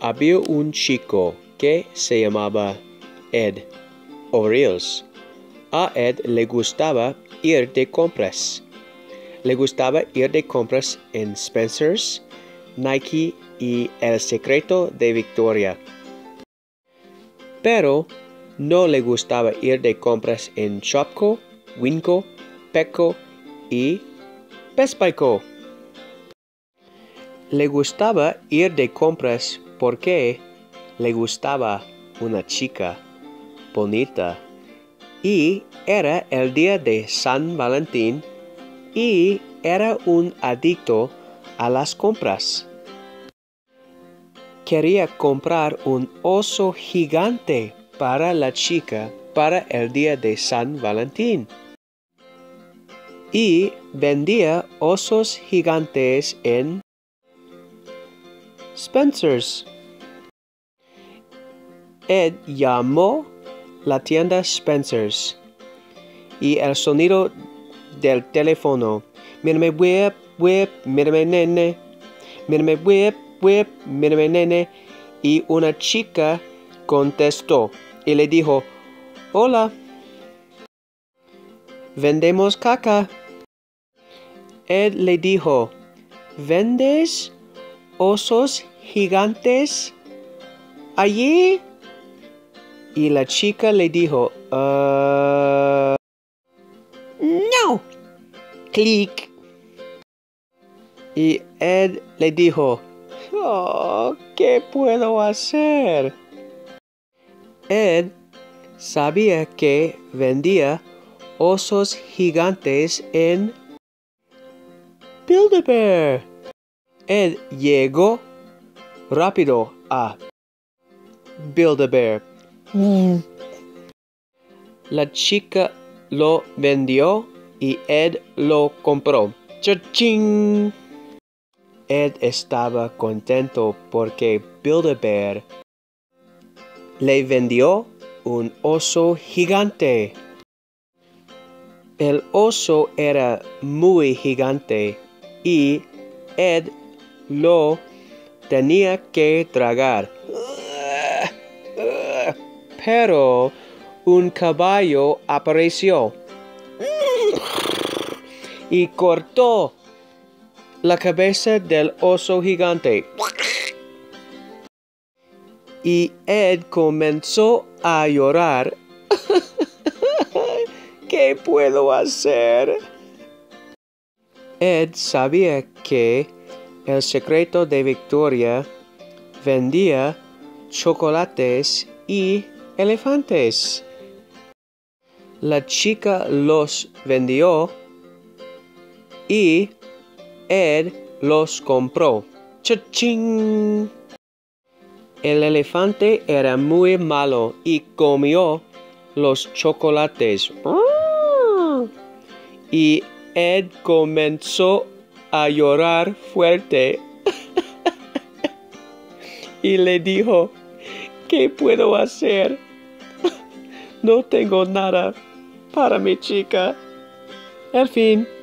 había un chico que se llamaba Ed O'Reilly. A Ed le gustaba ir de compras. Le gustaba ir de compras en Spencer's, Nike y El Secreto de Victoria. Pero no le gustaba ir de compras en Shopko, Winco, Petco y Best Buy Co. Le gustaba ir de compras porque le gustaba una chica bonita y era el día de San Valentín y era un adicto a las compras. Quería comprar un oso gigante para la chica para el día de San Valentín. Y vendía osos gigantes en Spencer's. Ed llamó la tienda Spencer's y el sonido del teléfono. Mírame whip, whip, mírame nene. Mírame whip, whip, mírame nene. Y una chica contestó y le dijo, hola. Vendemos caca. Ed le dijo, ¿vendes osos gigantes allí? Y la chica le dijo, no. Clic. Y Ed le dijo, oh, ¿qué puedo hacer? Ed sabía que vendía osos gigantes en Build-A-Bear. Ed llegó rápido a Build-A-Bear. La chica lo vendió y Ed lo compró. ¡Cha-ching! Ed estaba contento porque Build-A-Bear le vendió un oso gigante. El oso era muy gigante y Ed lo tenía que tragar. Pero un caballo apareció y cortó la cabeza del oso gigante. Y Ed comenzó a llorar. ¿Qué puedo hacer? Ed sabía que El Secreto de Victoria vendía chocolates y elefantes. La chica los vendió y Ed los compró. ¡Cha-ching! El elefante era muy malo y comió los chocolates. Y Ed comenzó a llorar fuerte. Y le dijo, ¿qué puedo hacer? No tengo nada para mi chica. Al fin.